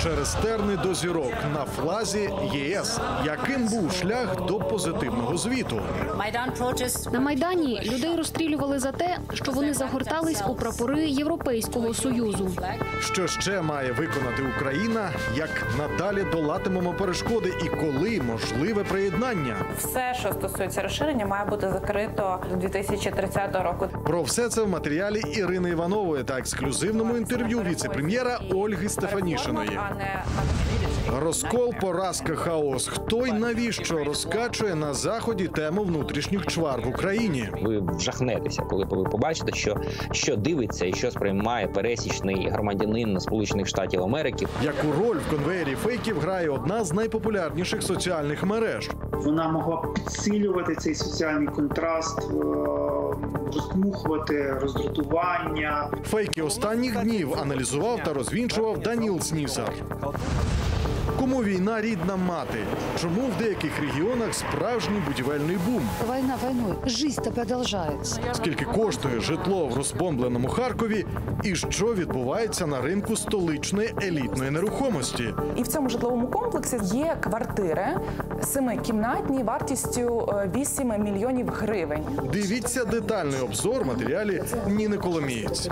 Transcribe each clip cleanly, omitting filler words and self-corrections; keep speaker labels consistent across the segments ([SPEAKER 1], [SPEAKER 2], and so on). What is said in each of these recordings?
[SPEAKER 1] Через терни до зірок на флазі ЄС. Яким був шлях до позитивного звіту?
[SPEAKER 2] На Майдані людей розстрілювали за те, що вони загортались у прапори Європейського Союзу.
[SPEAKER 1] Що ще має виконати Україна? Як надалі долатимемо перешкоди і коли можливе приєднання?
[SPEAKER 3] Все, що стосується розширення, має бути закрито до 2030 року.
[SPEAKER 1] Про все це в матеріалі Ірини Іванової та ексклюзивному інтерв'ю віце-прем'єра Ольги Стефанішиної. Розкол, поразка, хаос. Хто й навіщо розкачує на Заході тему внутрішніх чвар в Україні?
[SPEAKER 4] Ви вжахнетеся, коли ви побачите, що дивиться і що сприймає пересічний громадянин Сполучених Штатів Америки.
[SPEAKER 1] Яку роль в конвеєрі фейків грає одна з найпопулярніших соціальних мереж?
[SPEAKER 5] Вона могла підсилювати цей соціальний контраст, роздмухувати роздратування.
[SPEAKER 1] Фейки останніх днів аналізував та розвінчував Даніл Снісар. Кому війна рідна мати? Чому в деяких регіонах справжній будівельний бум?
[SPEAKER 6] Війна війною, життя продовжується.
[SPEAKER 1] Скільки коштує житло в розбомбленому Харкові і що відбувається на ринку столичної елітної нерухомості?
[SPEAKER 3] І в цьому житловому комплексі є квартири 7-кімнатні вартістю 8 мільйонів гривень.
[SPEAKER 1] Дивіться детальний обзор в матеріалі Ніни Коломієць.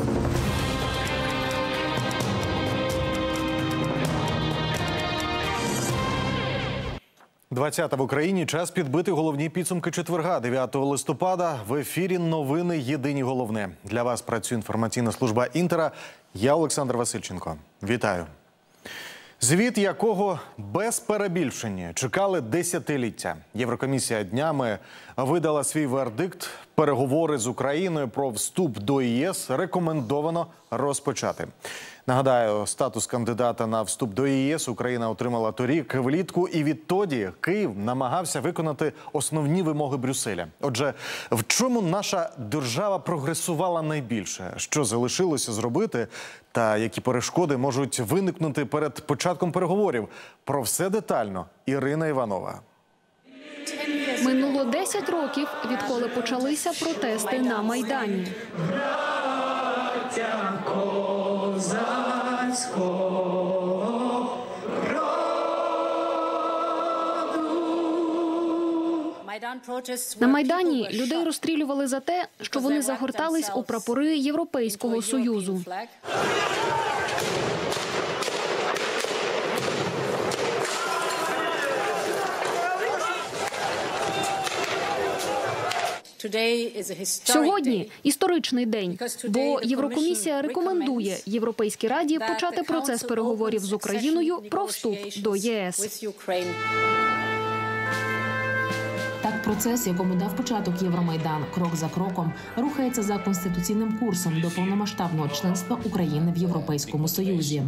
[SPEAKER 1] 20 в Україні. Час підбити головні підсумки четверга, 9 листопада. В ефірі новини «Єдині головне». Для вас працює інформаційна служба «Інтера». Я Олександр Васильченко. Вітаю. Звіт якого без перебільшення чекали десятиліття. Єврокомісія днями видала свій вердикт. Переговори з Україною про вступ до ЄС рекомендовано розпочати. Нагадаю, статус кандидата на вступ до ЄС Україна отримала торік влітку, і відтоді Київ намагався виконати основні вимоги Брюсселя. Отже, в чому наша держава прогресувала найбільше? Що залишилося зробити? Та які перешкоди можуть виникнути перед початком переговорів? Про все детально Ірина Іванова.
[SPEAKER 2] Минуло 10 років, відколи почалися протести на Майдані. На Майдані людей розстрілювали за те, що вони загортались у прапори Європейського Союзу. Сьогодні історичний день, бо Єврокомісія рекомендує Європейській Раді почати процес переговорів з Україною про вступ до ЄС.
[SPEAKER 7] Так, процес, якому дав початок Євромайдан, крок за кроком, рухається за конституційним курсом до повномасштабного членства України в Європейському Союзі.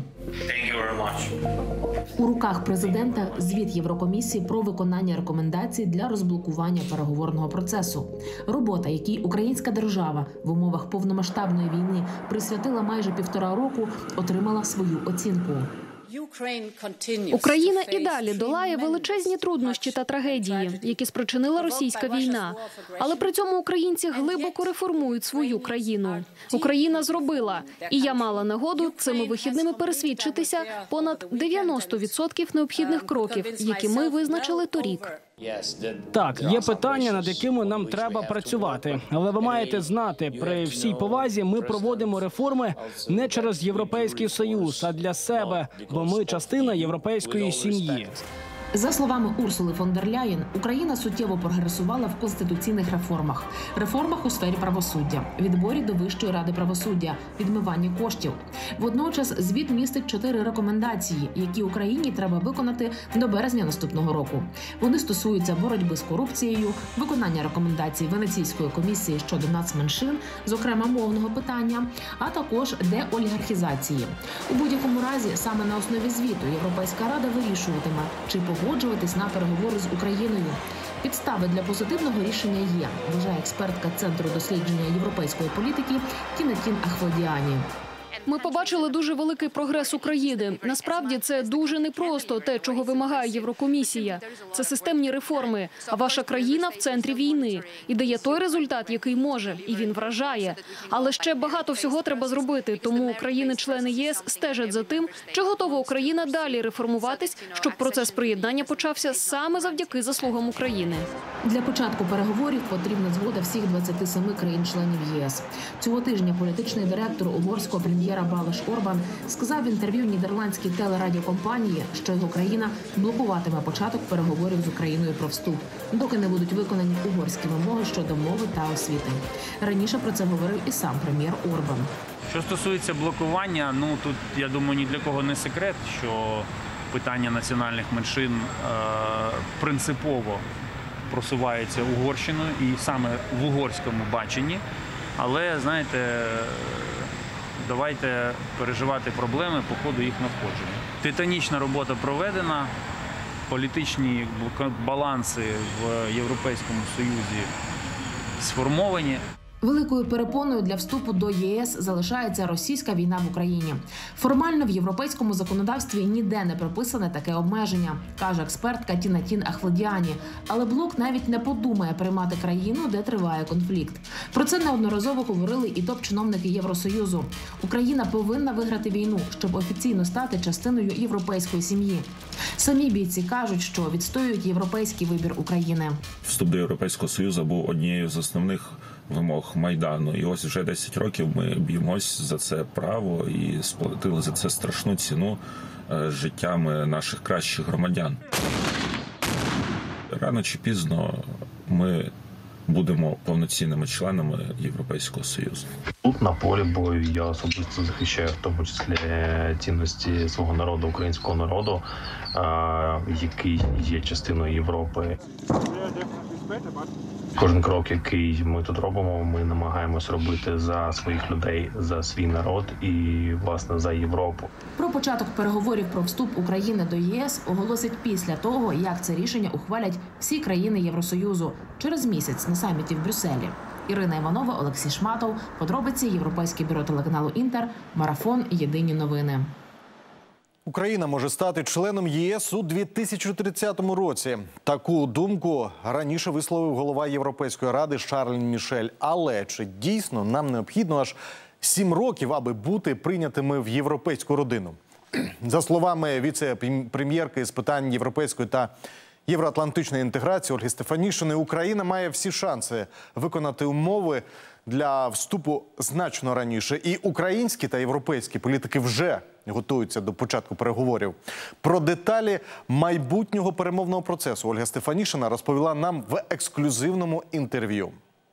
[SPEAKER 7] У руках президента звіт Єврокомісії про виконання рекомендацій для розблокування переговорного процесу. Робота, якій українська держава в умовах повномасштабної війни присвятила майже 1,5 року, отримала свою оцінку.
[SPEAKER 2] Україна і далі долає величезні труднощі та трагедії, які спричинила російська війна. Але при цьому українці глибоко реформують свою країну. Україна зробила, і я мала нагоду цими вихідними пересвідчитися, понад 90% необхідних кроків, які ми визначили торік.
[SPEAKER 8] Так, є питання, над якими нам треба працювати. Але ви маєте знати, при всій повазі ми проводимо реформи не через Європейський Союз, а для себе, бо ми частина європейської сім'ї.
[SPEAKER 7] За словами Урсули фон дер Ляєн, Україна суттєво прогресувала в конституційних реформах. Реформах у сфері правосуддя, відборі до Вищої ради правосуддя, відмиванні коштів. Водночас звіт містить 4 рекомендації, які Україні треба виконати до березня наступного року. Вони стосуються боротьби з корупцією, виконання рекомендацій Венеційської комісії щодо нацменшин, зокрема мовного питання, а також деолігархізації. У будь-якому разі, саме на основі звіту Європейська Рада вирішуватиме, чи погоджуватись на переговори з Україною. Підстави для позитивного рішення є, вважає експертка Центру дослідження європейської політики Тінетін Ахводіані.
[SPEAKER 2] Ми побачили дуже великий прогрес України. Насправді це дуже непросто, те, чого вимагає Єврокомісія. Це системні реформи, а ваша країна в центрі війни і дає той результат, який може, і він вражає. Але ще багато всього треба зробити, тому країни-члени ЄС стежать за тим, чи готова Україна далі реформуватись, щоб процес приєднання почався саме завдяки заслугам України.
[SPEAKER 7] Для початку переговорів потрібна згода всіх 27 країн-членів ЄС. Цього тижня політичний директор угорського прем'єра Балаш Орбан сказав в інтерв'ю нідерландській телерадіокомпанії, що його країна блокуватиме початок переговорів з Україною про вступ, доки не будуть виконані угорські вимоги щодо мови та освіти. Раніше про це говорив і сам прем'єр Орбан.
[SPEAKER 9] Що стосується блокування, тут, я думаю, ні для кого не секрет, що питання національних меншин принципово просувається Угорщиною і саме в угорському баченні. Але, знаєте, давайте переживати проблеми по ходу їх надходження. Титанічна робота проведена, політичні баланси в Європейському Союзі сформовані.
[SPEAKER 7] Великою перепоною для вступу до ЄС залишається російська війна в Україні. Формально в європейському законодавстві ніде не прописане таке обмеження, каже експертка Тінатін Ахледіані. Але блок навіть не подумає приймати країну, де триває конфлікт. Про це неодноразово говорили і топ-чиновники Євросоюзу. Україна повинна виграти війну, щоб офіційно стати частиною європейської сім'ї. Самі бійці кажуть, що відстоюють європейський вибір України.
[SPEAKER 10] Вступ до Європейського Союзу був однією з основних вимог Майдану. І ось вже 10 років ми б'ємось за це право і сплатили за це страшну ціну життями наших кращих громадян. Рано чи пізно ми будемо повноцінними членами Європейського Союзу.
[SPEAKER 11] Тут на полі бою я особисто захищаю в тому числі цінності свого народу, українського народу, який є частиною Європи. Кожен крок, який ми тут робимо, ми намагаємось робити за своїх людей, за свій народ і, власне, за Європу.
[SPEAKER 7] Про початок переговорів про вступ України до ЄС оголосять після того, як це рішення ухвалять всі країни Євросоюзу через місяць на саміті в Брюсселі. Ірина Іванова, Олексій Шматов. Подробиці Європейське бюро телеканалу «Інтер». Марафон. Єдині новини.
[SPEAKER 1] Україна може стати членом ЄС у 2030 році. Таку думку раніше висловив голова Європейської ради Шарль Мішель. Але чи дійсно нам необхідно аж 7 років, аби бути прийнятими в європейську родину? За словами віце-прем'єрки з питань європейської та євроатлантичної інтеграції Ольги Стефанішиної, Україна має всі шанси виконати умови для вступу значно раніше. І українські та європейські політики вже готуються до початку переговорів. Про деталі майбутнього перемовного процесу Ольга Стефанішина розповіла нам в ексклюзивному інтерв'ю.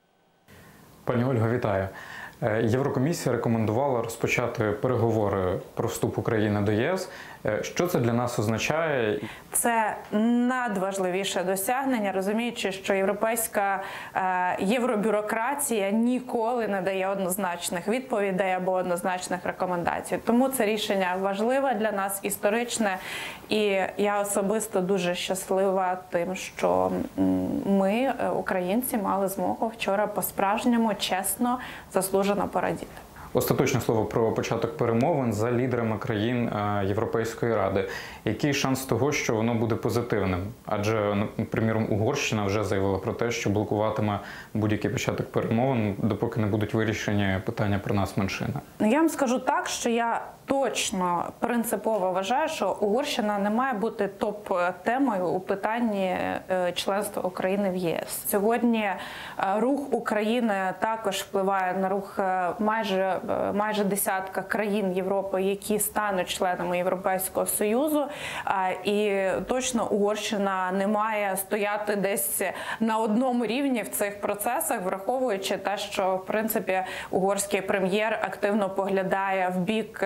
[SPEAKER 12] Пані Ольго, вітаю. Єврокомісія рекомендувала розпочати переговори про вступ України до ЄС. Що це для нас означає?
[SPEAKER 13] Це надважливіше досягнення, розуміючи, що європейська євробюрократія ніколи не дає однозначних відповідей або однозначних рекомендацій. Тому це рішення важливе для нас, історичне, і я особисто дуже щаслива тим, що ми, українці, мали змогу вчора по-справжньому, чесно, заслужено порадіти.
[SPEAKER 12] Остаточне слово про початок перемовин за лідерами країн Європейської ради. Який шанс того, що воно буде позитивним? Адже, приміром, Угорщина вже заявила про те, що блокуватиме будь-який початок перемовин, допоки не будуть вирішені питання про нас меншини.
[SPEAKER 13] Я вам скажу так, що я точно принципово вважаю, що Угорщина не має бути топ-темою у питанні членства України в ЄС. Сьогодні рух України також впливає на рух майже десятка країн Європи, які стануть членами Європейського Союзу. І точно Угорщина не має стояти десь на одному рівні в цих процесах, враховуючи те, що, в принципі, угорський прем'єр активно поглядає в бік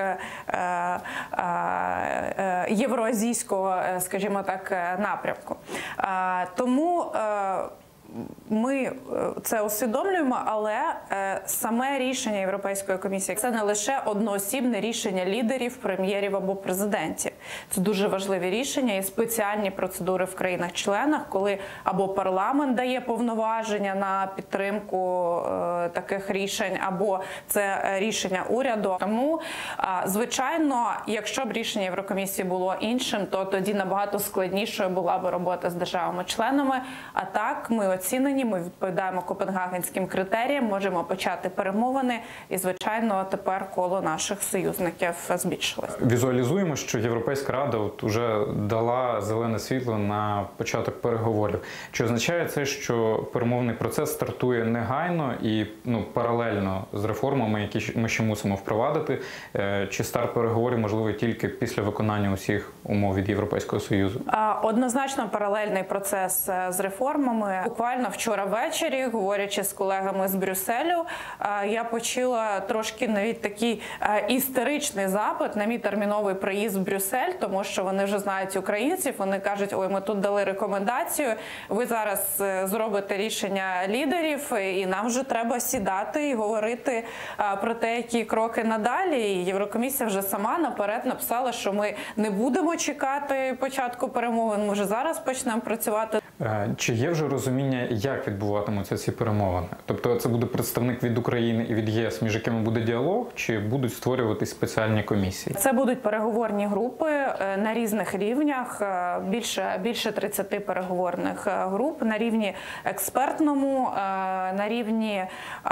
[SPEAKER 13] євроазійського, скажімо так, напрямку. Тому ми це усвідомлюємо, але саме рішення Європейської комісії – це не лише одноосібне рішення лідерів, прем'єрів або президентів. Це дуже важливі рішення і спеціальні процедури в країнах-членах, коли або парламент дає повноваження на підтримку таких рішень, або це рішення уряду. Тому, звичайно, якщо б рішення Єврокомісії було іншим, то тоді набагато складнішою була б робота з державами-членами. А так, ми оцінені, ми відповідаємо копенгагенським критеріям, можемо почати перемовини і, звичайно, тепер коло наших союзників збільшилось.
[SPEAKER 12] Візуалізуємо, що Європейська Рада вже дала зелене світло на початок переговорів. Чи означає це, що перемовний процес стартує негайно і паралельно з реформами, які ми ще мусимо впровадити? Чи старт переговорів можливий тільки після виконання усіх умов від Європейського Союзу?
[SPEAKER 13] Однозначно паралельний процес з реформами. Буквально вчора ввечері, говорячи з колегами з Брюсселю, я почула трошки навіть такий істеричний запит на мій терміновий приїзд в Брюссель, тому що вони вже знають українців, вони кажуть, ой, ми тут дали рекомендацію, ви зараз зробите рішення лідерів, і нам вже треба сідати і говорити про те, які кроки надалі. І Єврокомісія вже сама наперед написала, що ми не будемо чекати початку перемовин, ми вже зараз почнемо працювати.
[SPEAKER 12] Чи є вже розуміння, як відбуватимуться ці перемовини? Тобто це буде представник від України і від ЄС, між якими буде діалог, чи будуть створюватись спеціальні комісії?
[SPEAKER 13] Це будуть переговорні групи на різних рівнях, більше 30 переговорних груп на рівні експертному, на рівні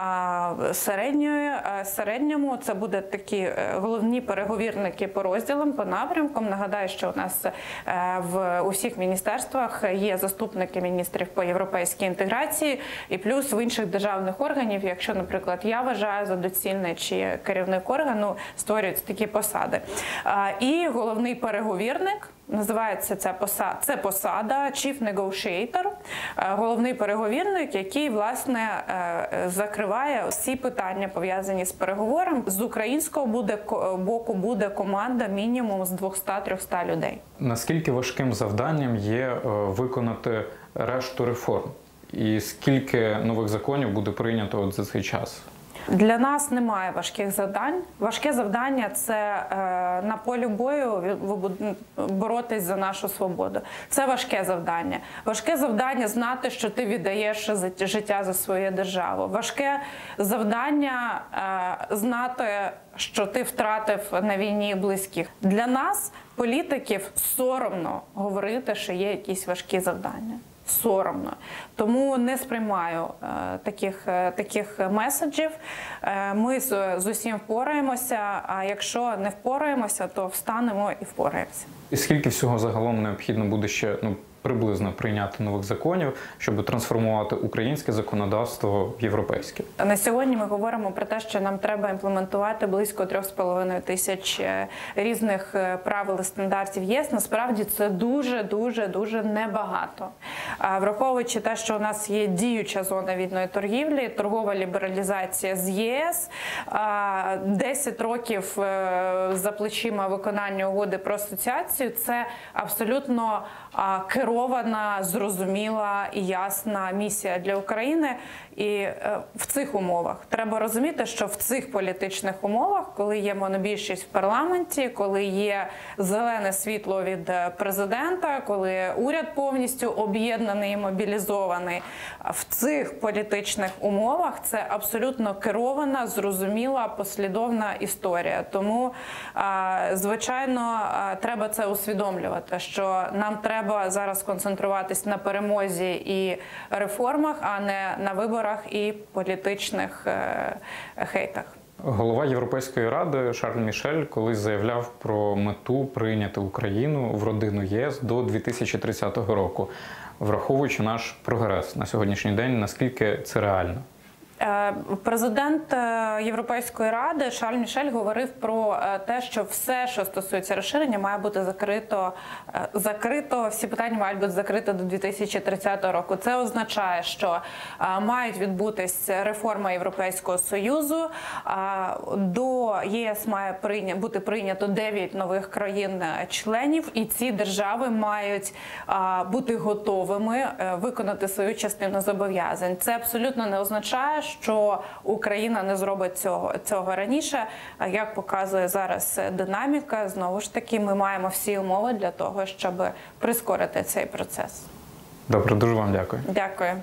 [SPEAKER 13] середньому. Це будуть такі головні переговірники по розділам, по напрямкам. Нагадаю, що у нас в усіх міністерствах є заступники міністрів по європейській інтеграції, і плюс в інших державних органів, якщо, наприклад, я вважаю за доцільне, чи керівник органу, створюються такі посади. І головний переговірник, називається це посада Chief Negotiator, головний переговірник, який, власне, закриває всі питання, пов'язані з переговором. З українського боку буде команда мінімум з 200-300 людей.
[SPEAKER 12] Наскільки важким завданням є виконати решту реформ? І скільки нових законів буде прийнято за цей час?
[SPEAKER 13] Для нас немає важких завдань. Важке завдання – це на полі бою боротись за нашу свободу. Це важке завдання. Важке завдання – знати, що ти віддаєш життя за свою державу. Важке завдання – знати, що ти втратив на війні близьких. Для нас, політиків, соромно говорити, що є якісь важкі завдання. Соромно. Тому не сприймаю таких меседжів. Ми з усім впораємося, а якщо не впораємося, то встанемо і впораємося.
[SPEAKER 12] І скільки всього загалом необхідно буде ще приблизно прийняти нових законів, щоб трансформувати українське законодавство в європейське?
[SPEAKER 13] На сьогодні ми говоримо про те, що нам треба імплементувати близько 3,5 тисяч різних правил і стандартів ЄС. Насправді це дуже небагато. Враховуючи те, що у нас є діюча зона вільної торгівлі, торгова лібералізація з ЄС, 10 років за плечима виконання угоди про асоціацію – це абсолютно керована, зрозуміла і ясна місія для України. І в цих умовах треба розуміти, що в цих політичних умовах, коли є монобільшість в парламенті, коли є зелене світло від президента, коли уряд повністю об'єднаний і мобілізований, в цих політичних умовах це абсолютно керована, зрозуміла, послідовна історія. Тому, звичайно, треба це усвідомлювати, що нам треба зараз концентруватись на перемозі і реформах, а не на виборах і політичних хейтах.
[SPEAKER 12] Голова Європейської ради Шарль Мішель колись заявляв про мету прийняти Україну в родину ЄС до 2030 року. Враховуючи наш прогрес на сьогоднішній день, наскільки це реально?
[SPEAKER 13] Президент Європейської ради Шарль Мішель говорив про те, що все, що стосується розширення, має бути закрито, всі питання мають бути закриті до 2030 року. Це означає, що мають відбутися реформа Європейського Союзу, до ЄС має бути прийнято 9 нових країн-членів, і ці держави мають бути готовими виконати свою частину зобов'язань. Це абсолютно не означає, що Україна не зробить цього раніше. Як показує зараз динаміка, знову ж таки, ми маємо всі умови для того, щоб прискорити цей процес.
[SPEAKER 12] Добре, дуже вам дякую.
[SPEAKER 13] Дякую.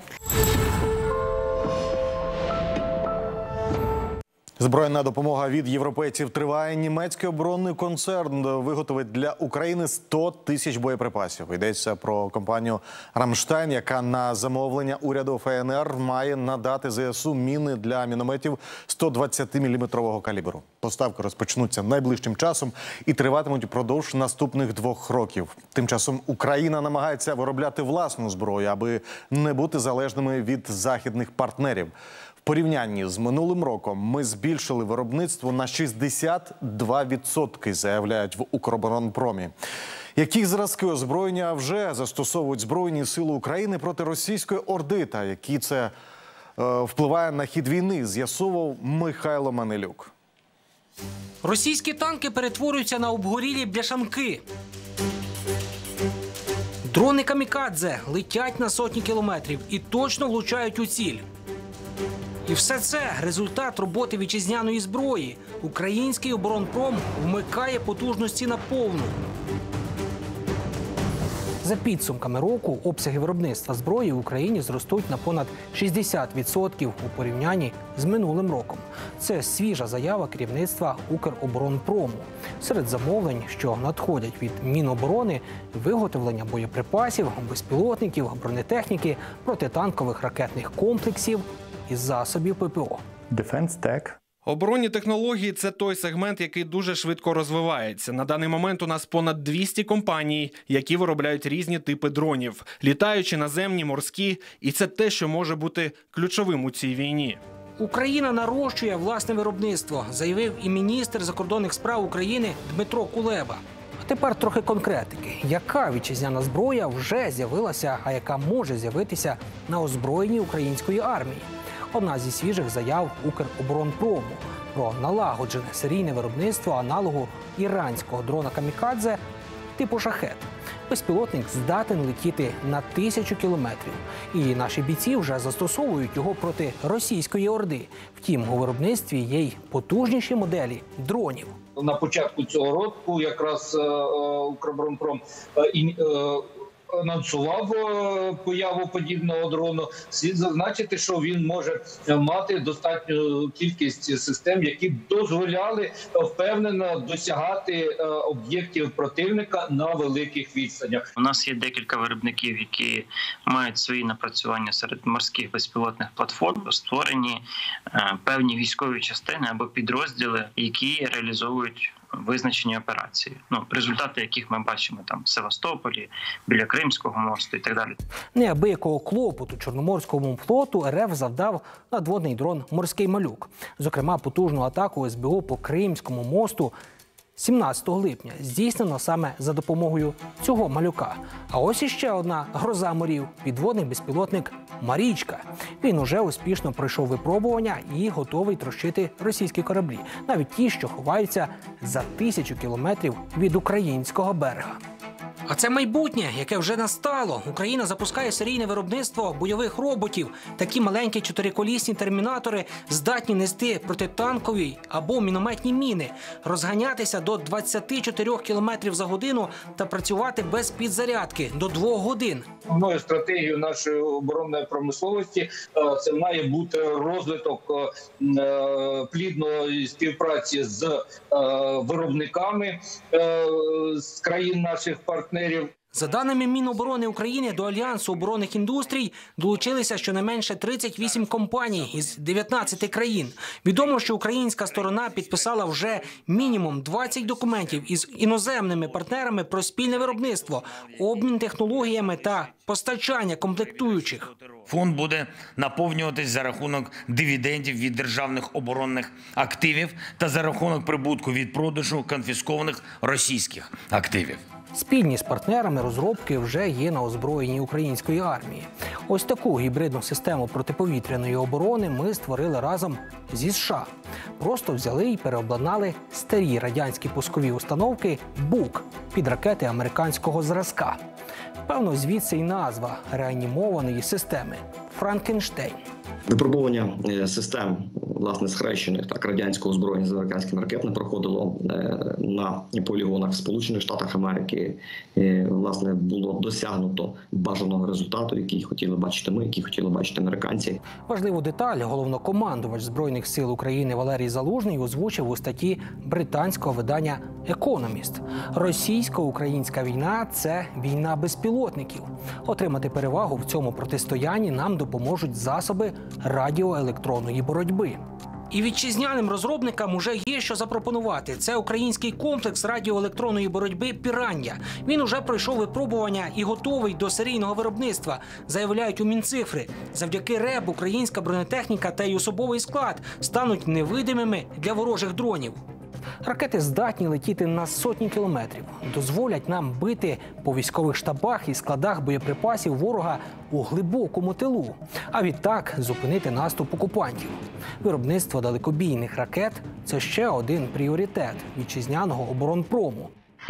[SPEAKER 1] Збройна допомога від європейців триває. Німецький оборонний концерн виготовить для України 100 тисяч боєприпасів. Йдеться про компанію «Рамштайн», яка на замовлення уряду ФНР має надати ЗСУ міни для мінометів 120-мм калібру. Поставки розпочнуться найближчим часом і триватимуть упродовж наступних 2 років. Тим часом Україна намагається виробляти власну зброю, аби не бути залежними від західних партнерів. В порівнянні з минулим роком ми збільшили виробництво на 62%, заявляють в Укроборонпромі. Які зразки озброєння вже застосовують Збройні сили України проти російської Орди та які це впливає на хід війни, з'ясовував Михайло Манилюк.
[SPEAKER 14] Російські танки перетворюються на обгорілі бляшанки. Дрони камікадзе летять на сотні кілометрів і точно влучають у ціль. І все це – результат роботи вітчизняної зброї. Український оборонпром вмикає потужності на повну. За підсумками року, обсяги виробництва зброї в Україні зростуть на понад 60% у порівнянні з минулим роком. Це свіжа заява керівництва Укроборонпрому. Серед замовлень, що надходять від Міноборони – виготовлення боєприпасів, безпілотників, бронетехніки, протитанкових ракетних комплексів і засобів ППО.
[SPEAKER 15] Оборонні технології – це той сегмент, який дуже швидко розвивається. На даний момент у нас понад 200 компаній, які виробляють різні типи дронів. Літаючі, наземні, морські. І це те, що може бути ключовим у цій війні.
[SPEAKER 14] Україна нарощує власне виробництво, заявив і міністр закордонних справ України Дмитро Кулеба. А тепер трохи конкретики. Яка вітчизняна зброя вже з'явилася, а яка може з'явитися на озброєнні української армії? Одна зі свіжих заяв Укроборонпрому про налагоджене серійне виробництво аналогу іранського дрона камікадзе типу «Шахед». Безпілотник здатен летіти на 1000 кілометрів. І наші бійці вже застосовують його проти російської Орди. Втім, у виробництві є й потужніші моделі дронів.
[SPEAKER 16] На початку цього року якраз Укроборонпром анонсував появу подібного дрону. Слід зазначити, що він може мати достатню кількість систем, які б дозволяли впевнено досягати об'єктів противника на великих відстанях.
[SPEAKER 17] У нас є декілька виробників, які мають свої напрацювання серед морських безпілотних платформ, створені певні військові частини або підрозділи, які реалізовують визначені операції, результати яких ми бачимо там в Севастополі, біля Кримського мосту і так далі.
[SPEAKER 14] Неабиякого клопоту Чорноморському флоту РФ завдав надводний дрон «Морський малюк». Зокрема, потужну атаку СБО по Кримському мосту 17 липня здійснено саме за допомогою цього малюка. А ось іще одна гроза морів – підводний безпілотник «Марічка». Він уже успішно пройшов випробування і готовий трощити російські кораблі, навіть ті, що ховаються за 1000 кілометрів від українського берега. А це майбутнє, яке вже настало. Україна запускає серійне виробництво бойових роботів. Такі маленькі чотириколісні термінатори здатні нести протитанкові або мінометні міни, розганятися до 24 км за годину та працювати без підзарядки до 2 годин.
[SPEAKER 16] Основною стратегією нашої оборонної промисловості це має бути розвиток плідної співпраці з виробниками з країн наших партнерів.
[SPEAKER 14] За даними Міноборони України, до Альянсу оборонних індустрій долучилися щонайменше 38 компаній із 19 країн. Відомо, що українська сторона підписала вже мінімум 20 документів із іноземними партнерами про спільне виробництво, обмін технологіями та постачання комплектуючих.
[SPEAKER 18] Фонд буде наповнюватись за рахунок дивідендів від державних оборонних активів та за рахунок прибутку від продажу конфіскованих російських активів.
[SPEAKER 14] Спільні з партнерами розробки вже є на озброєнні української армії. Ось таку гібридну систему протиповітряної оборони ми створили разом зі США. Просто взяли і переобладнали старі радянські пускові установки «Бук» під ракети американського зразка. Певно, звідси і назва реанімованої системи – «Франкенштейн».
[SPEAKER 19] Випробування систем, власне, схрещених радянського озброєння з американськими ракетами проходило на полігонах в Сполучених Штатах Америки. Власне, було досягнуто бажаного результату, який хотіли бачити ми, який хотіли бачити американці.
[SPEAKER 14] Важливу деталь головнокомандувач Збройних сил України Валерій Залужний озвучив у статті британського видання «Економіст». Російсько-українська війна – це війна безпілотників. Отримати перевагу в цьому протистоянні нам допоможуть засоби радіоелектронної боротьби. І вітчизняним розробникам уже є що запропонувати. Це український комплекс радіоелектронної боротьби «Пірання». Він уже пройшов випробування і готовий до серійного виробництва, заявляють у Мінцифри. Завдяки РЕБ українська бронетехніка та й особовий склад стануть невидимими для ворожих дронів. Ракети здатні летіти на сотні кілометрів, дозволять нам бити по військових штабах і складах боєприпасів ворога у глибокому тилу, а відтак зупинити наступ окупантів. Виробництво далекобійних ракет – це ще один пріоритет вітчизняного оборонпрому.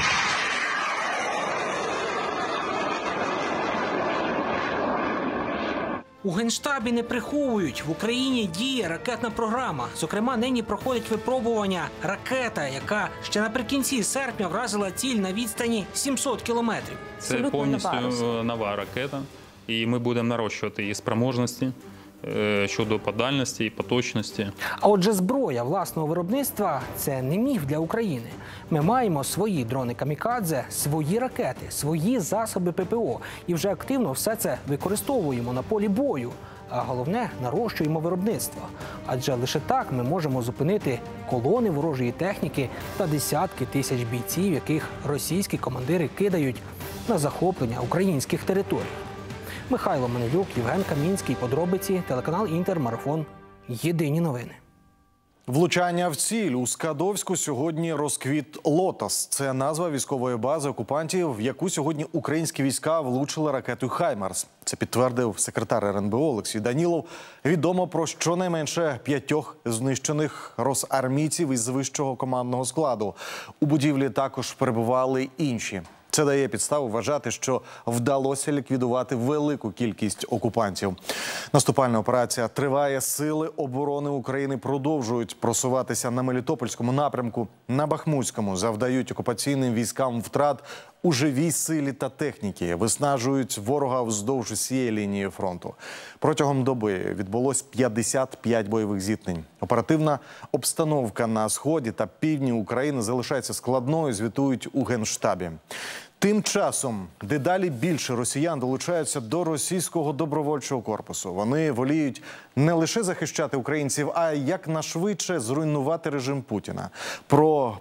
[SPEAKER 14] У Генштабі не приховують, в Україні діє ракетна програма. Зокрема, нині проходить випробування ракета, яка ще наприкінці серпня вразила ціль на відстані 700 кілометрів.
[SPEAKER 20] Це повністю нова ракета, і ми будемо нарощувати її спроможності щодо по дальності і по точності.
[SPEAKER 14] А отже, зброя власного виробництва – це не міф для України. Ми маємо свої дрони-камікадзе, свої ракети, свої засоби ППО. І вже активно все це використовуємо на полі бою. А головне – нарощуємо виробництво. Адже лише так ми можемо зупинити колони ворожої техніки та десятки тисяч бійців, яких російські командири кидають на захоплення українських територій. Михайло Манилюк, Євген Камінський. Подробиці. Телеканал «Інтер», Марафон. Єдині новини.
[SPEAKER 1] Влучання в ціль. У Скадовську сьогодні розквіт «Лотос». Це назва військової бази окупантів, в яку сьогодні українські війська влучили ракетою «Хаймарс». Це підтвердив секретар РНБО Олексій Данілов. Відомо про щонайменше 5 знищених росармійців із вищого командного складу. У будівлі також перебували інші. Це дає підставу вважати, що вдалося ліквідувати велику кількість окупантів. Наступальна операція триває. Сили оборони України продовжують просуватися на Мелітопольському напрямку. На Бахмутському завдають окупаційним військам втрат у живій силі та техніки. Виснажують ворога вздовж усієї лінії фронту. Протягом доби відбулось 55 бойових зіткнень. Оперативна обстановка на сході та півдні України залишається складною, звітують у Генштабі. Тим часом дедалі більше росіян долучаються до російського добровольчого корпусу. Вони воліють не лише захищати українців, а якнайшвидше зруйнувати режим Путіна. Про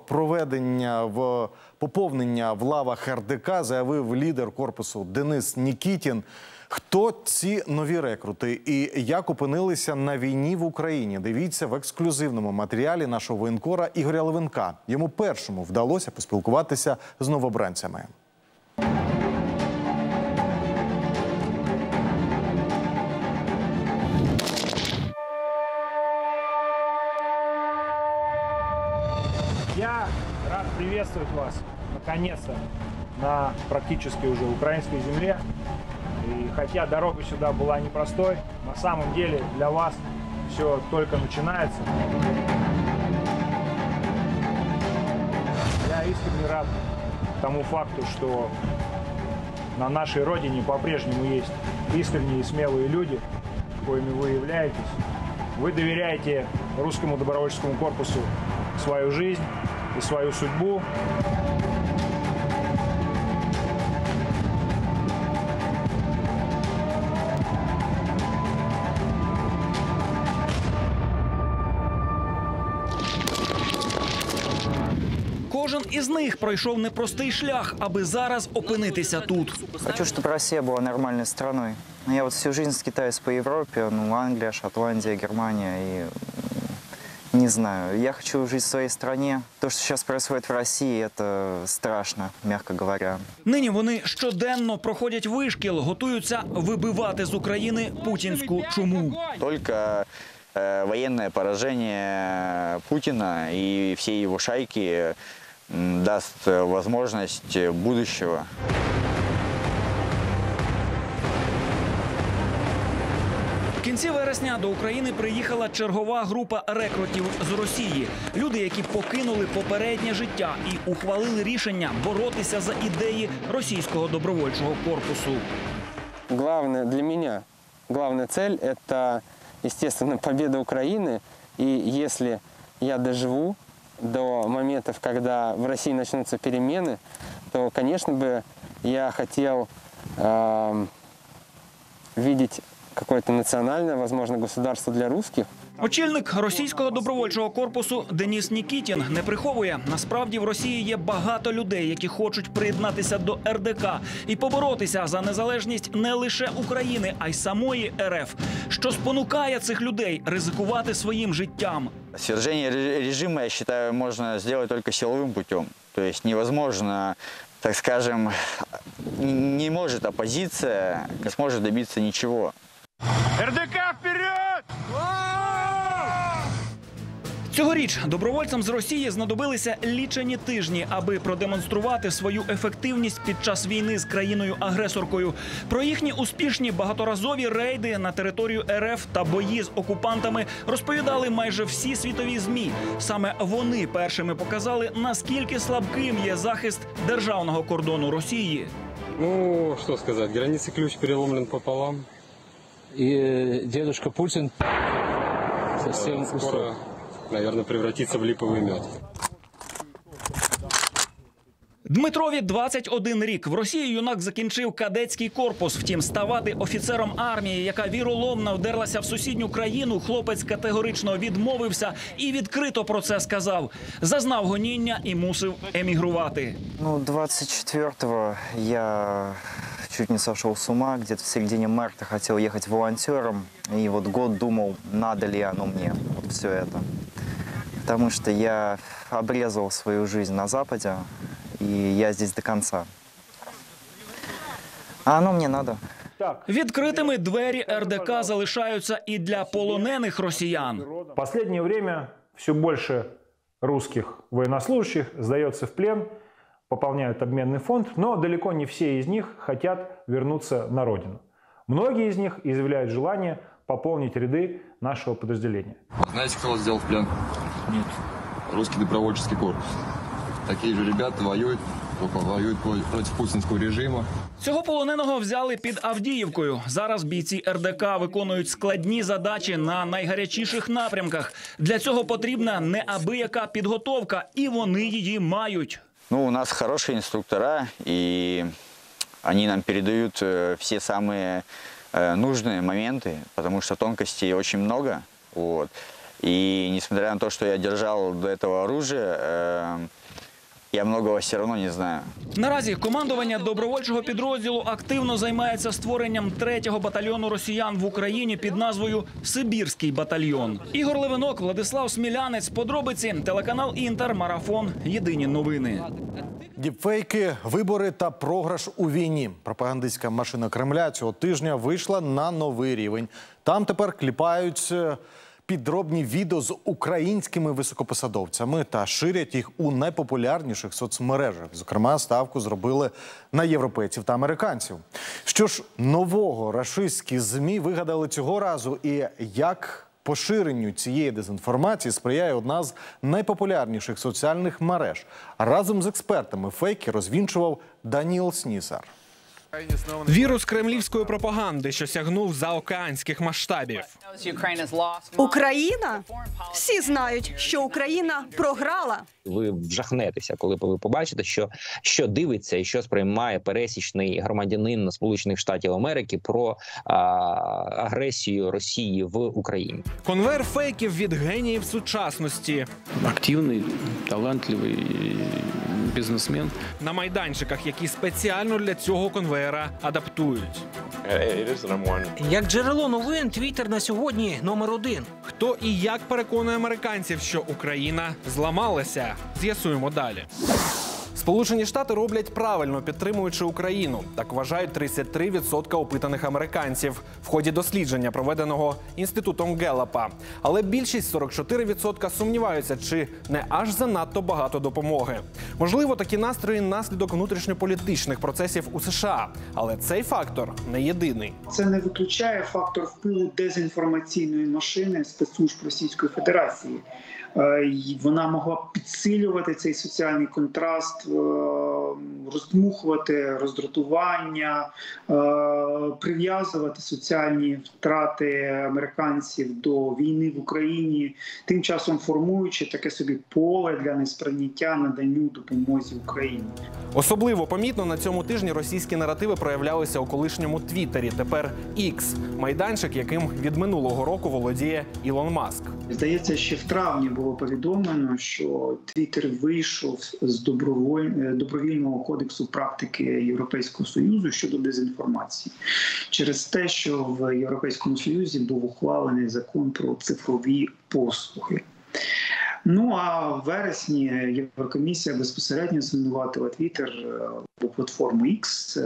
[SPEAKER 1] поповнення в лавах РДК заявив лідер корпусу Денис Нікітін. Хто ці нові рекрути і як опинилися на війні в Україні? Дивіться в ексклюзивному матеріалі нашого воєнкора Ігоря Левенка. Йому першому вдалося поспілкуватися з новобранцями.
[SPEAKER 21] Я рад приветствовать вас, наконец-то, на практически уже украинской земле. И хотя дорога сюда была непростой, на самом деле для вас все только начинается. Я искренне рад тому факту, что на нашей родине по-прежнему есть искренние и смелые люди, коими вы являетесь. Вы доверяете русскому добровольческому корпусу свою жизнь и свою судьбу.
[SPEAKER 4] кожен із них пройшов непростий шлях, аби зараз опинитися тут.
[SPEAKER 22] Хочу, чтобы Россия была нормальной страной. Я вот всю жизнь скитаюсь по Европе, Англия, Шотландия, Германия и не знаю. Я хочу жить в своей стране. То, что сейчас происходит в России, это страшно, мягко говоря.
[SPEAKER 4] Нині вони щоденно проходять вишкіл, готуються вибивати з України путінську чуму.
[SPEAKER 23] Только военное поражение Путина и всей его шайки даст возможность будущего.
[SPEAKER 4] В кінці вересня до України приїхала чергова група рекрутів з Росії. Люди, які покинули попереднє життя і ухвалили рішення боротися за ідеї російського добровольчого корпусу.
[SPEAKER 24] Главное для меня, главная цель – это, естественно, победа Украины. И если я доживу до моментов, когда в России начнутся перемены, то, конечно бы, я хотел видеть какое-то национальное, возможно, государство для русских.
[SPEAKER 4] Очільник російського добровольчого корпусу Деніс Нікітін не приховує. Насправді в Росії є багато людей, які хочуть приєднатися до РДК і поборотися за незалежність не лише України, а й самої РФ. Що спонукає цих людей ризикувати своїм життям?
[SPEAKER 23] Свержение режима, я считаю, можно сделать только силовым путем. То есть невозможно, так скажем, не может оппозиция, не сможет добиться ничего.
[SPEAKER 21] РДК вперед!
[SPEAKER 4] Цьогоріч добровольцям з Росії знадобилися лічені тижні, аби продемонструвати свою ефективність під час війни з країною-агресоркою. Про їхні успішні багаторазові рейди на територію РФ та бої з окупантами розповідали майже всі світові ЗМІ. Саме вони першими показали, наскільки слабким є захист державного кордону Росії.
[SPEAKER 25] Ну, что сказать, границы ключ переломлен пополам.
[SPEAKER 26] И дедушка Путин совсем
[SPEAKER 25] скоро, наверное, превратится в липовый мед.
[SPEAKER 4] Дмитрові 21 рік. В Росії юнак закінчив кадетський корпус. Втім, ставати офіцером армії, яка віроломно вдерлася в сусідню країну, хлопець категорично відмовився і відкрито про це сказав. Зазнав гоніння і мусив емігрувати.
[SPEAKER 22] 24-го я чуть не сошел с ума. Где-то в середине марта хотел ехать волонтером. И вот год думал, надо ли оно мне, вот все это. Потому что я обрезал свою жизнь на Западе. И я здесь до конца. А оно мне надо.
[SPEAKER 4] Відкритими двері РДК залишаються і для полонених росіян.
[SPEAKER 21] В последнее время все больше русских военнослужащих сдается в плен, пополняют обменный фонд, но далеко не все из них хотят вернуться на родину. Многие из них изъявляют желание пополнить ряды нашего подразделения.
[SPEAKER 27] Знаете, кто вас взял в плен?
[SPEAKER 21] Нет.
[SPEAKER 27] Русский добровольческий корпус. Такие же ребята воюют против путінського режиму.
[SPEAKER 4] Цього полоненого взяли під Авдіївкою. Зараз бійці РДК виконують складні задачі на найгарячіших напрямках. Для цього потрібна неабияка підготовка, і вони її мають.
[SPEAKER 23] У нас хорошие инструктора, и они нам передают все самые нужные моменты, потому что тонкостей очень много. Вот. И несмотря на то, что я держал до этого оружие, я многого все равно не знаю.
[SPEAKER 4] Наразі командування добровольчого підрозділу активно займається створенням 3-го батальйону росіян в Україні під назвою «Сибірський батальйон». Ігор Левинок, Владислав Смілянець. Подробиці. Телеканал «Інтер», Марафон. Єдині новини.
[SPEAKER 1] Діпфейки, вибори та програш у війні. Пропагандистська машина Кремля цього тижня вийшла на новий рівень. Там тепер кліпають підробні відео з українськими високопосадовцями та ширять їх у найпопулярніших соцмережах. Зокрема, ставку зробили на європейців та американців. Що ж нового рашистські ЗМІ вигадали цього разу і як поширенню цієї дезінформації сприяє одна з найпопулярніших соціальних мереж. Разом з експертами фейки розвінчував Даніел Снісар.
[SPEAKER 15] Вірус кремлівської пропаганди, що сягнув заокеанських масштабів.
[SPEAKER 28] Україна? Всі знають, що Україна програла.
[SPEAKER 29] Ви вжахнетеся, коли ви побачите, що дивиться і що сприймає пересічний громадянин Сполучених Штатів Америки про агресію Росії в Україні.
[SPEAKER 15] Конвейер фейків від геніїв сучасності.
[SPEAKER 26] Активний, талантливий,
[SPEAKER 2] бизнесмен.
[SPEAKER 15] На майданчиках, які спеціально для цього конвеєра адаптують.
[SPEAKER 14] Як джерело новин, Твіттер на сьогодні номер 1.
[SPEAKER 15] Хто і як переконує американців, що Україна зламалася? З'ясуємо далі. Сполучені Штати роблять правильно, підтримуючи Україну. Так вважають 33% опитаних американців в ході дослідження, проведеного Інститутом Геллапа. Але більшість, 44%, сумніваються, чи не аж занадто багато допомоги. Можливо, такі настрої – наслідок внутрішньополітичних процесів у США. Але цей фактор не єдиний.
[SPEAKER 3] Це не виключає фактор впливу дезінформаційної машини спецслужб Російської Федерації. Вона могла підсилювати цей соціальний контраст, роздмухувати роздратування, прив'язувати соціальні втрати американців до війни в Україні, тим часом формуючи таке собі поле для несприйняття наданню допомозі Україні.
[SPEAKER 15] Особливо помітно на цьому тижні російські наративи проявлялися у колишньому Твіттері, тепер X, майданчик, яким від минулого року володіє Ілон Маск.
[SPEAKER 3] Здається, ще в травні було повідомлено, що Твіттер вийшов з добровільного кодексу практики Європейського Союзу щодо дезінформації. Через те, що в Європейському Союзі був ухвалений закон про цифрові послуги. Ну а в вересні Єврокомісія безпосередньо звинуватила Твіттер платформу X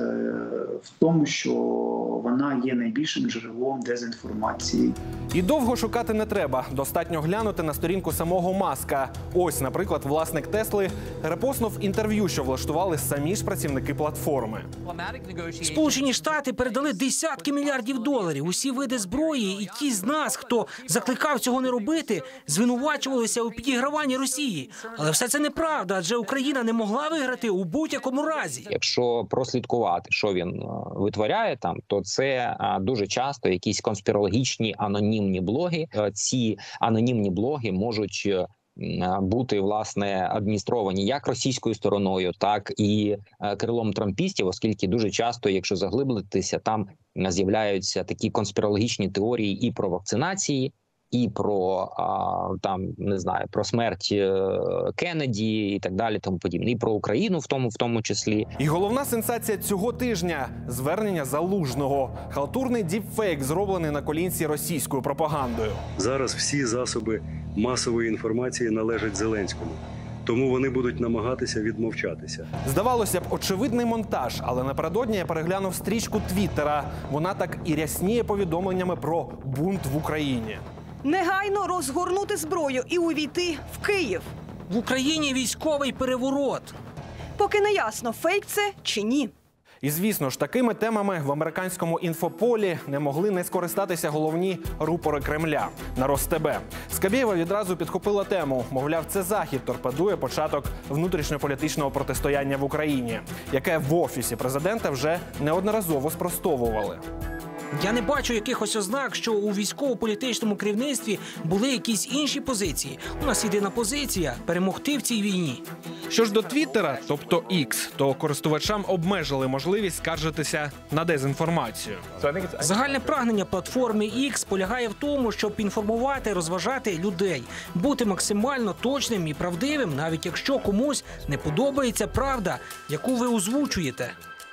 [SPEAKER 3] в тому, що вона є найбільшим джерелом дезінформації.
[SPEAKER 15] І довго шукати не треба. Достатньо глянути на сторінку самого Маска. Ось, наприклад, власник Тесли репостнув інтерв'ю, що влаштували самі ж працівники платформи.
[SPEAKER 14] Сполучені Штати передали десятки мільярдів доларів, усі види зброї, і ті з нас, хто закликав цього не робити, звинувачувалися у підіграванні Росії. Але все це неправда, адже Україна не могла виграти у будь-якому разі.
[SPEAKER 29] Якщо прослідкувати, що він витворяє там, то це дуже часто якісь конспірологічні анонімні блоги. Ці анонімні блоги можуть бути, власне, адміністровані як російською стороною, так і крилом трампістів, оскільки дуже часто, якщо заглиблитися, там з'являються такі конспірологічні теорії і про вакцинації, і про там не знаю, про смерть Кеннеді і так далі, тому подібне, і про Україну в тому числі.
[SPEAKER 15] І головна сенсація цього тижня – звернення Залужного. Халтурний діпфейк, зроблений на колінці російською пропагандою.
[SPEAKER 5] Зараз всі засоби масової інформації належать Зеленському. Тому вони будуть намагатися відмовчатися.
[SPEAKER 15] Здавалося б, очевидний монтаж, але напередодні я переглянув стрічку Твіттера. Вона так і рясніє повідомленнями про бунт в Україні.
[SPEAKER 28] Негайно розгорнути зброю і увійти в Київ.
[SPEAKER 14] В Україні військовий переворот.
[SPEAKER 28] Поки не ясно, фейк це чи ні.
[SPEAKER 15] І, звісно ж, такими темами в американському інфополі не могли не скористатися головні рупори Кремля – на РосТБ. Скабєєва відразу підхопила тему. Мовляв, це Захід торпедує початок внутрішньополітичного протистояння в Україні, яке в Офісі президента вже неодноразово спростовували.
[SPEAKER 14] Я не бачу якихось ознак, що у військово-політичному керівництві були якісь інші позиції. У нас єдина позиція – перемогти в цій війні.
[SPEAKER 15] Що ж до Твіттера, тобто X, то користувачам обмежили можливість скаржитися на дезінформацію.
[SPEAKER 14] Загальне прагнення платформи X полягає в тому, щоб інформувати, розважати людей, бути максимально точним і правдивим, навіть якщо комусь не подобається правда, яку ви озвучуєте.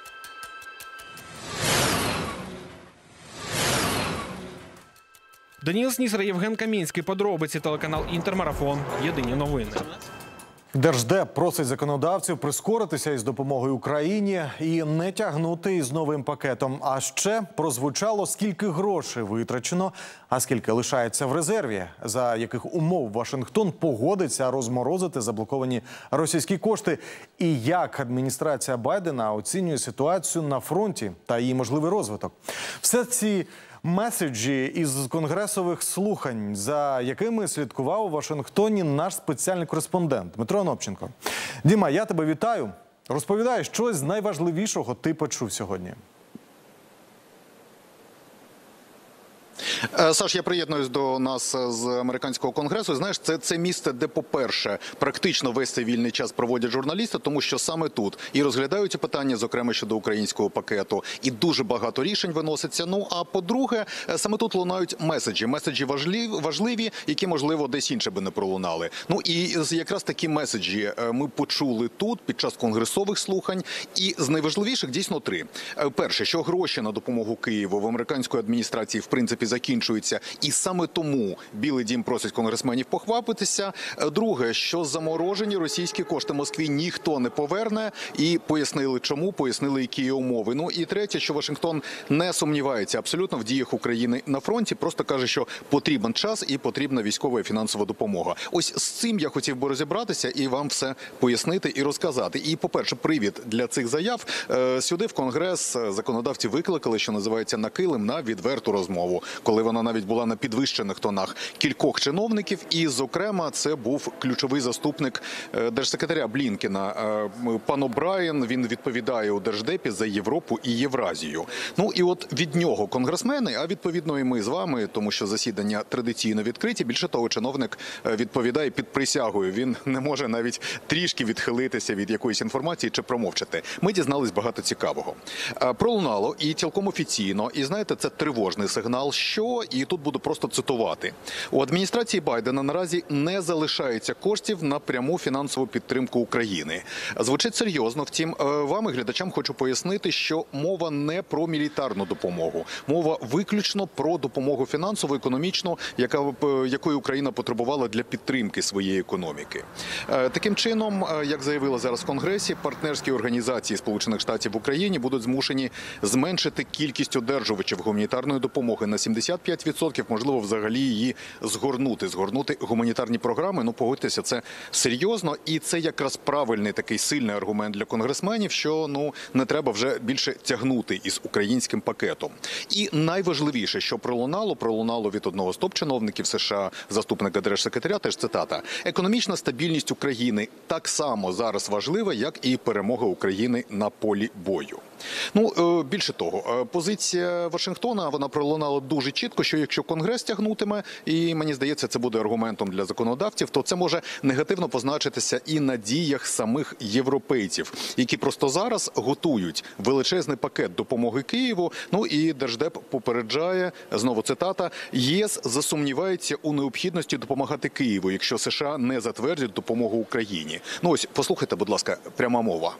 [SPEAKER 15] Даніл Снісер, Євген Камінський. Подробиці, телеканал «Інтермарафон». Єдині новини.
[SPEAKER 1] Держдеп просить законодавців прискоритися із допомогою Україні і не тягнути із новим пакетом. А ще прозвучало, скільки грошей витрачено, а скільки лишається в резерві, за яких умов Вашингтон погодиться розморозити заблоковані російські кошти, і як адміністрація Байдена оцінює ситуацію на фронті та її можливий розвиток. Все ці меседжі із конгресових слухань, за якими слідкував у Вашингтоні наш спеціальний кореспондент Дмитро Онопченко. Діма, я тебе вітаю. Розповідай, що з найважливішого ти почув сьогодні.
[SPEAKER 2] Саш, я приєднуюсь до нас з американського конгресу. Знаєш, це місце, де, по-перше, практично весь цей вільний час проводять журналісти, тому що саме тут і розглядають питання, зокрема щодо українського пакету, і дуже багато рішень виноситься. Ну, а по-друге, саме тут лунають меседжі важливі, які, можливо, десь інше би не пролунали. Ну, і якраз такі меседжі ми почули тут, під час конгресових слухань, і з найважливіших дійсно три. Перше, що гроші на допомогу Києву в американської адміністрації, в принципі, закінчуються, і саме тому Білий дім просить конгресменів похвапитися. Друге, що заморожені російські кошти Москві ніхто не поверне, і пояснили чому, пояснили, які є умови. Ну і третє, що Вашингтон не сумнівається абсолютно в діях України на фронті, просто каже, що потрібен час і потрібна військова і фінансова допомога. Ось з цим я хотів би розібратися і вам все пояснити і розказати. І, по-перше, привід для цих заяв. Сюди в Конгрес законодавці викликали, що називається, на килим, на відверту розмову, коли вона навіть була на підвищених тонах кількох чиновників, і, зокрема, це був ключовий заступник держсекретаря Блінкена, пан О'Брайен. Він відповідає у Держдепі за Європу і Євразію. Ну і от від нього конгресмени, а відповідно і ми з вами, тому що засідання традиційно відкриті. Більше того, чиновник відповідає під присягою. Він не може навіть трішки відхилитися від якоїсь інформації чи промовчати. Ми дізнались багато цікавого. Пролунало і цілком офіційно, і знаєте, це тривожний сигнал, що, і тут буду просто цитувати, у адміністрації Байдена наразі не залишається коштів на пряму фінансову підтримку України. Звучить серйозно, втім, вам і глядачам хочу пояснити, що мова не про мілітарну допомогу. Мова виключно про допомогу фінансову, економічну, якої Україна потребувала для підтримки своєї економіки. Таким чином, як заявили зараз в Конгресі, партнерські організації Сполучених Штатів в Україні будуть змушені зменшити кількість одержувачів гуманітарної допомоги на 75%, можливо, взагалі її згорнути гуманітарні програми. Ну, погодьтеся, це серйозно, і це якраз правильний такий сильний аргумент для конгресменів, що, ну, не треба вже більше тягнути із українським пакетом. І найважливіше, що пролунало від одного з топ-чиновників США, заступника держсекретаря, теж цитата: «Економічна стабільність України так само зараз важлива, як і перемога України на полі бою». Ну, більше того, позиція Вашингтона, вона пролунала дуже чітко, що якщо Конгрес тягнутиме, і мені здається, це буде аргументом для законодавців, то це може негативно позначитися і на діях самих європейців, які просто зараз готують величезний пакет допомоги Києву. Ну і Держдеп попереджає, знову цитата, «ЄС засумнівається у необхідності допомагати Києву, якщо США не затвердять допомогу Україні». Ну ось, послухайте, будь ласка, пряма мова.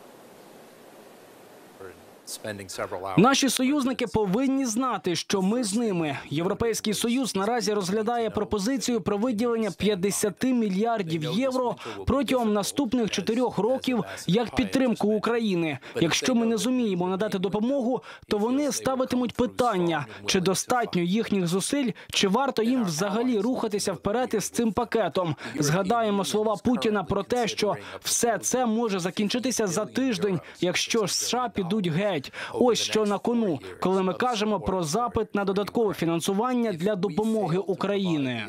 [SPEAKER 6] Наші союзники повинні знати, що ми з ними. Європейський Союз наразі розглядає пропозицію про виділення 50 мільярдів євро протягом наступних 4 років як підтримку України. Якщо ми не зуміємо надати допомогу, то вони ставитимуть питання, чи достатньо їхніх зусиль, чи варто їм взагалі рухатися вперед із цим пакетом. Згадаємо слова Путіна про те, що все це може закінчитися за тиждень, якщо США підуть геть. Ось що на кону, коли ми кажемо про запит на додаткове фінансування для допомоги Україні.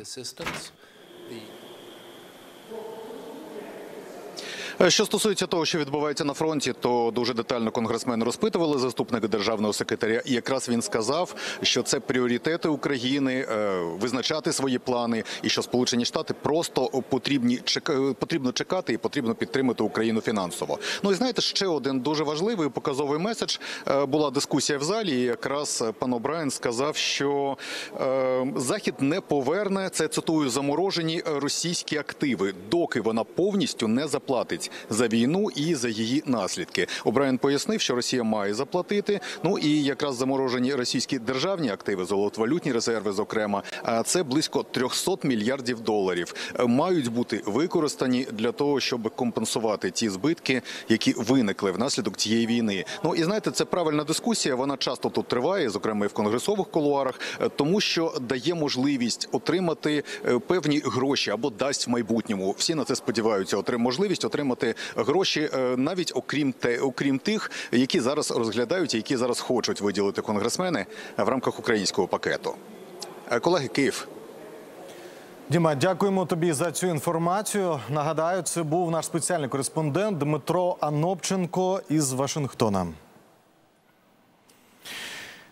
[SPEAKER 2] Що стосується того, що відбувається на фронті, то дуже детально конгресмени розпитували заступника державного секретаря, і якраз він сказав, що це пріоритети України, визначати свої плани, і що Сполучені Штати просто потрібно чекати і потрібно підтримати Україну фінансово. Ну і знаєте, ще один дуже важливий і показовий меседж. Була дискусія в залі, і якраз пан О'Брайен сказав, що Захід не поверне, це цитую, заморожені російські активи, доки вона повністю не заплатить за війну і за її наслідки. О'Брайен пояснив, що Росія має заплатити, ну і якраз заморожені російські державні активи, золотовалютні резерви, зокрема, а це близько 300 мільярдів доларів, мають бути використані для того, щоб компенсувати ті збитки, які виникли внаслідок цієї війни. Ну і знаєте, це правильна дискусія, вона часто тут триває, зокрема і в конгресових кулуарах, тому що дає можливість отримати певні гроші або дасть в майбутньому. Всі на це сподіваються, можливість отримати гроші навіть окрім тих, які зараз розглядають і які зараз хочуть виділити конгресмени в рамках українського пакету. Колеги, Київ.
[SPEAKER 1] Діма, дякуємо тобі за цю інформацію. Нагадаю, це був наш спеціальний кореспондент Дмитро Анопченко із Вашингтона.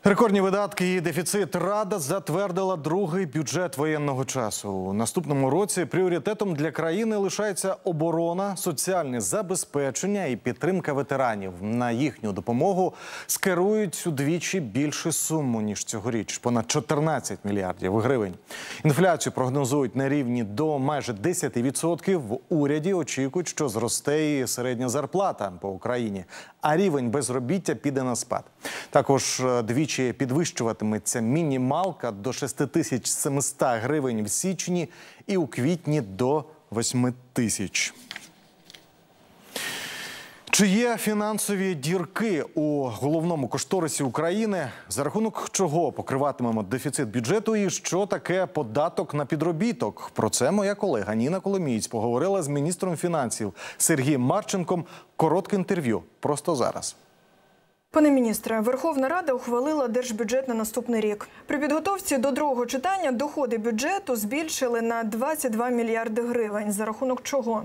[SPEAKER 1] Рекордні видатки і дефіцит. Рада затвердила другий бюджет воєнного часу. У наступному році пріоритетом для країни лишається оборона, соціальне забезпечення і підтримка ветеранів. На їхню допомогу скерують удвічі більшу суму, ніж цьогоріч – понад 14 мільярдів гривень. Інфляцію прогнозують на рівні до майже 10%. В уряді очікують, що зросте і середня зарплата по Україні, а рівень безробіття піде на спад. Також двічі підвищуватиметься мінімалка до 6700 гривень в січні і у квітні до 8000. Чи є фінансові дірки у головному кошторисі України? За рахунок чого покриватимемо дефіцит бюджету і що таке податок на підробіток? Про це моя колега Ніна Коломієць поговорила з міністром фінансів Сергієм Марченком. Коротке інтерв'ю просто зараз.
[SPEAKER 7] Пане міністре, Верховна Рада ухвалила держбюджет на наступний рік. При підготовці до другого читання доходи бюджету збільшили на 22 мільярди гривень. За рахунок чого?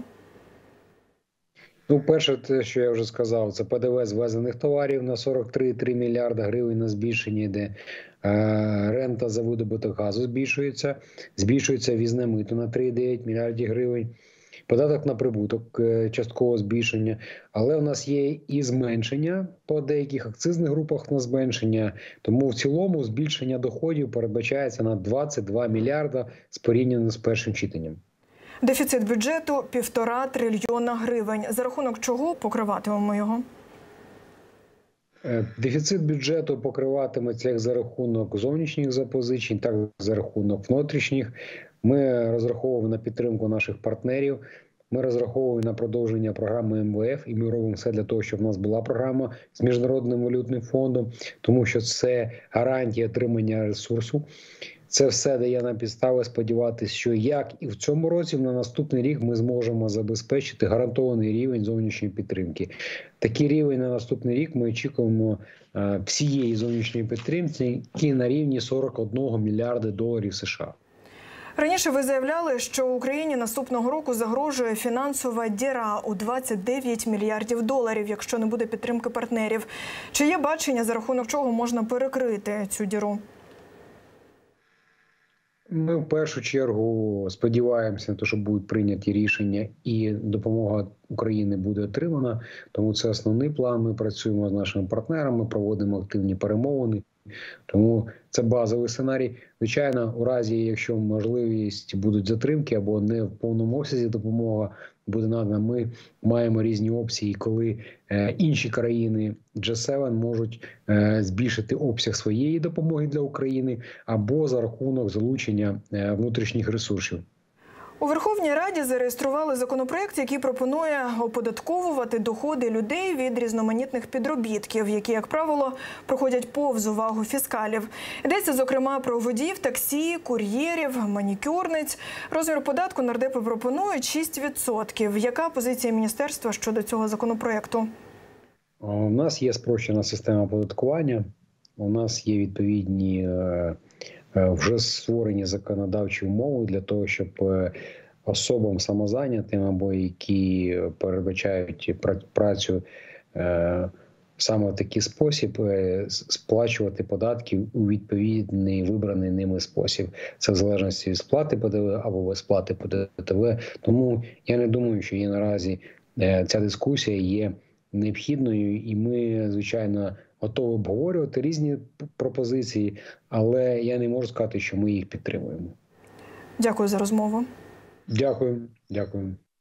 [SPEAKER 8] Перше, те, що я вже сказав, це ПДВ з ввезених товарів на 43,3 мільярда гривень на збільшення йде. Рента за видобуток газу збільшується. Збільшується ввізне мито на 3,9 мільярдів гривень. Податок на прибуток часткового збільшення. Але у нас є і зменшення по деяких акцизних групах на зменшення. Тому в цілому збільшення доходів передбачається на 22 мільярда з порівняно з першим читанням.
[SPEAKER 7] Дефіцит бюджету – 1,5 трильйона гривень. За рахунок чого покриватимемо його?
[SPEAKER 8] Дефіцит бюджету покриватиметься як за рахунок зовнішніх запозичень, так і за рахунок внутрішніх. Ми розраховуємо на підтримку наших партнерів, ми розраховуємо на продовження програми МВФ, і ми робимо все для того, щоб в нас була програма з Міжнародним валютним фондом, тому що це гарантія отримання ресурсу. Це все дає нам підстави сподіватися, що як і в цьому році, на наступний рік ми зможемо забезпечити гарантований рівень зовнішньої підтримки. Такий рівень на наступний рік ми очікуємо всієї зовнішньої підтримки, які на рівні 41 мільярда доларів США.
[SPEAKER 7] Раніше ви заявляли, що Україні наступного року загрожує фінансова діра у 29 мільярдів доларів, якщо не буде підтримки партнерів. Чи є бачення, за рахунок чого можна перекрити цю діру?
[SPEAKER 8] Ми в першу чергу сподіваємося на те, що будуть прийняті рішення і допомога України буде отримана. Тому це основний план. Ми працюємо з нашими партнерами, проводимо активні перемовини. Тому це базовий сценарій. Звичайно, у разі, якщо можливість будуть затримки або не в повному обсязі допомога буде надана, ми маємо різні опції, коли інші країни G7 можуть збільшити обсяг своєї допомоги для України або за рахунок залучення внутрішніх ресурсів.
[SPEAKER 7] У Верховній Раді зареєстрували законопроект, який пропонує оподатковувати доходи людей від різноманітних підробітків, які, як правило, проходять повз увагу фіскалів. Йдеться, зокрема, про водіїв таксі, кур'єрів, манікюрниць. Розмір податку нардепи пропонують 6%. Яка позиція міністерства щодо цього законопроекту?
[SPEAKER 8] У нас є спрощена система оподаткування, у нас є відповідні вже створені законодавчі умови для того, щоб особам самозайнятим або які передбачають працю саме в такий спосіб сплачувати податки у відповідний вибраний ними спосіб. Це в залежності від сплати ПДВ або без сплати ПДВ. Тому я не думаю, що наразі ця дискусія є необхідною, і ми, звичайно, готові обговорювати різні пропозиції, але я не можу сказати, що ми їх підтримуємо.
[SPEAKER 7] Дякую за розмову.
[SPEAKER 8] Дякую. Дякую.